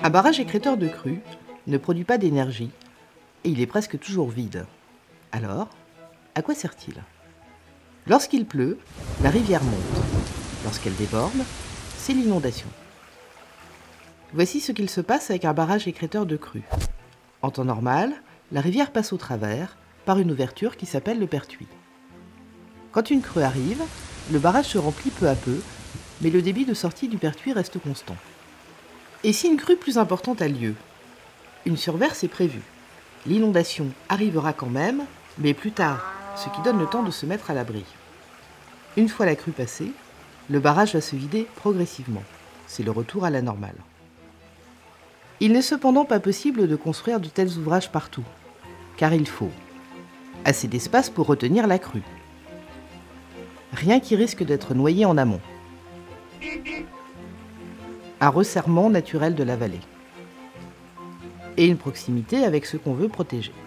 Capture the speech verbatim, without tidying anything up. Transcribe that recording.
Un barrage écrêteur de crue ne produit pas d'énergie et il est presque toujours vide. Alors, à quoi sert-il? Lorsqu'il pleut, la rivière monte. Lorsqu'elle déborde, c'est l'inondation. Voici ce qu'il se passe avec un barrage écrêteur de crue. En temps normal, la rivière passe au travers par une ouverture qui s'appelle le pertuis. Quand une crue arrive, le barrage se remplit peu à peu, mais le débit de sortie du pertuis reste constant. Et si une crue plus importante a lieu? Une surverse est prévue. L'inondation arrivera quand même, mais plus tard, ce qui donne le temps de se mettre à l'abri. Une fois la crue passée, le barrage va se vider progressivement. C'est le retour à la normale. Il n'est cependant pas possible de construire de tels ouvrages partout, car il faut assez d'espace pour retenir la crue, rien qui risque d'être noyé en amont, un resserrement naturel de la vallée et une proximité avec ce qu'on veut protéger.